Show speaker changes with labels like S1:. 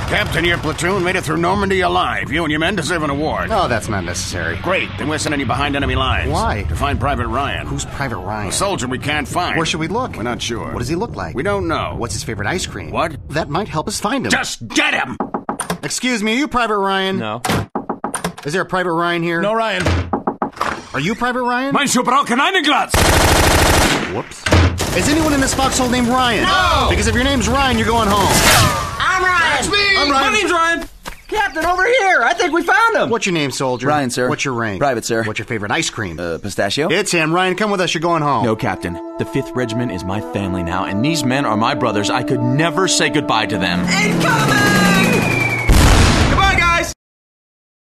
S1: Captain, your platoon made it through Normandy alive. You and your men deserve an award.
S2: No, that's not necessary.
S1: Great, then we're sending you behind enemy lines.
S2: Why?
S1: To find Private Ryan.
S2: Who's Private Ryan?
S1: A soldier we can't find.
S2: Where should we look?
S1: We're not sure.
S2: What does he look like?
S1: We don't know.
S2: What's his favorite ice cream?
S1: What?
S2: That might help us find him.
S1: Just get him!
S2: Excuse me, are you Private Ryan?
S3: No.
S2: Is there a Private Ryan here?
S3: No, Ryan.
S2: Are you Private Ryan?
S1: Mein Schubrauken Einenglatz!
S2: Whoops. Is anyone in this foxhole named Ryan?
S1: No!
S2: Because if your name's Ryan, you're going home.
S4: I'm Ryan!
S1: That's me!
S2: I'm Ryan.
S3: My name's Ryan. Captain, over here. I think we found him.
S2: What's your name, soldier?
S5: Ryan, sir.
S2: What's your rank?
S5: Private, sir.
S2: What's your favorite ice cream?
S5: Pistachio?
S2: It's him. Ryan, come with us. You're going home.
S3: No, Captain. The 5th Regiment is my family now, and these men are my brothers. I could never say goodbye to them.
S4: Incoming!